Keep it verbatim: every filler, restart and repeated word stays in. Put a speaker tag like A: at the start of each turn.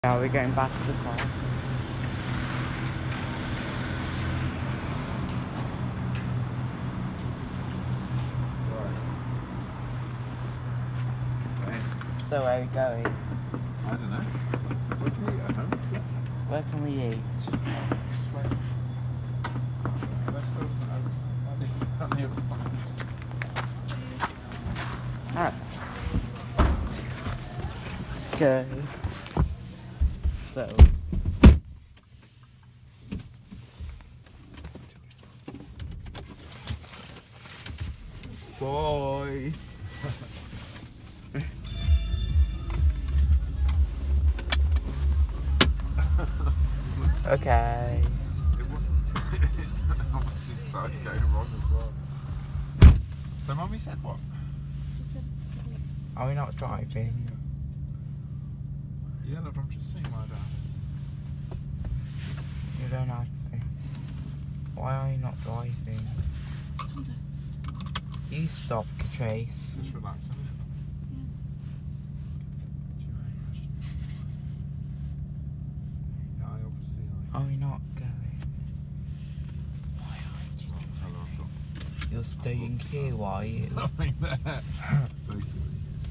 A: Now we're going back to the car.
B: Right.
A: So where are we going?
B: I don't know. Where can we go home?
A: Where can we eat?
B: Just wait. That still doesn't open. On the other side.
A: Alright. So. So.
B: Boy.
A: Okay.
B: It wasn't. It's obviously started going wrong as well. So Mummy said what?
C: She said,
A: Are we not driving?
B: Yeah, no, but I'm just seeing why I don't have
A: You don't have to. Why are you not driving?
C: sometimes.
A: You stop, Trace.
B: it. Just relaxing, isn't it? Yeah, I obviously like.
A: Are we not going? Why aren't you?
B: Well, tell her I've got
A: You're staying here, why are you?
B: nothing there. Basically.